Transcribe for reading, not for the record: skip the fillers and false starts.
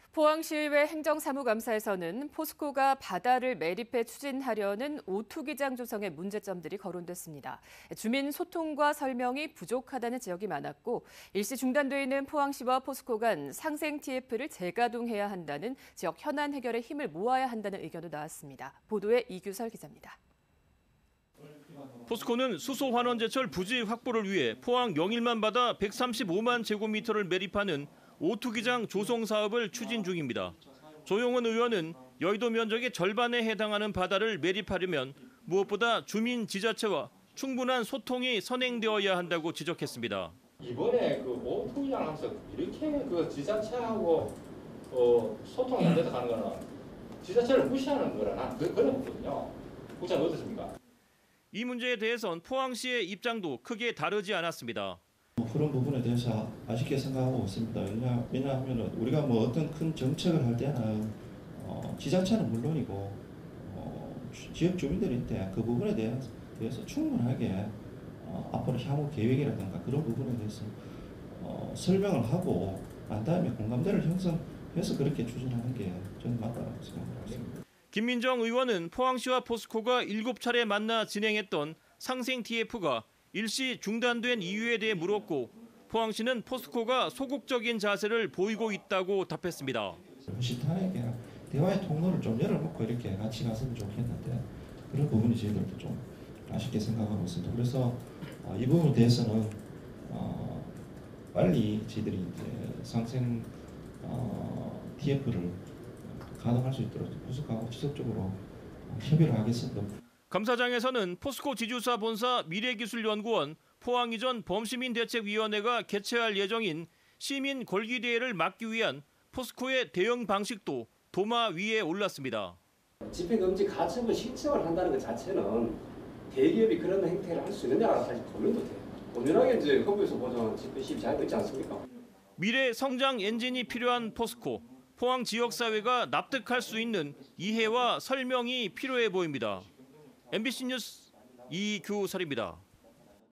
포항시의회 행정사무감사에서는 포스코가 바다를 매립해 추진하려는 오투기장 조성의 문제점들이 거론됐습니다. 주민 소통과 설명이 부족하다는 지적이 많았고 일시 중단돼 있는 포항시와 포스코 간 상생 TF를 재가동해야 한다는 지역 현안 해결에 힘을 모아야 한다는 의견도 나왔습니다. 보도에 이규설 기자입니다. 포스코는 수소 환원 제철 부지 확보를 위해 포항 영일만 바다 135만 제곱미터를 매립하는 오투기장 조성 사업을 추진 중입니다. 조용은 의원은 여의도 면적의 절반에 해당하는 바다를 매립하려면 무엇보다 주민 지자체와 충분한 소통이 선행되어야 한다고 지적했습니다. 이번에 그 오투기장 하면서 이렇게 그 지자체하고 소통이 안 돼서 가는 거는 지자체를 무시하는 거라 난 그런 거거든요. 국장님 어떻습니까? 이 문제에 대해선 포항시의 입장도 크게 다르지 않았습니다. 그런 부분에 대해서 아쉽게 생각하고 있습니다. 왜냐하면 우리가 어떤 큰 정책을 할 때는 지자체는 물론이고 지역 주민들인데 그 부분에 대해서 충분하게 앞으로 향후 계획이라든가 그런 부분에 대해서 설명을 하고 난 다음에 공감대를 형성해서 그렇게 추진하는 게 저는 맞다고 생각하고 있습니다. 김민정 의원은 포항시와 포스코가 7차례 만나 진행했던 상생 TF가 일시 중단된 이유에 대해 물었고 포항시는 포스코가 소극적인 자세를 보이고 있다고 답했습니다. 시탄에게 대화의 통로를 좀 열어놓고 이렇게 같이 갔으면 좋겠는데 그런 부분이 저희들도 좀 아쉽게 생각하고 있습니다. 그래서 이 부분에 대해서는 빨리 저희들이 이제 상생 TF를 가동할 수 있도록 포스코하고 지속적으로 협의를 하겠습니다. 감사장에서는 포스코 지주사 본사 미래기술연구원 포항이전 범시민대책위원회가 개최할 예정인 시민 권리대회를 막기 위한 포스코의 대응 방식도 도마 위에 올랐습니다. 집행금지 가처분 신청을 한다는 것 자체는 대기업이 그런 행태를 할 수 있느냐가 사실 고민도 돼요. 엄연하게 이제 법에서 보장 집행 시비 잘 되지 않습니까? 미래 성장 엔진이 필요한 포스코. 포항 지역사회가 납득할 수 있는 이해와 설명이 필요해 보입니다. MBC 뉴스 이규설입니다.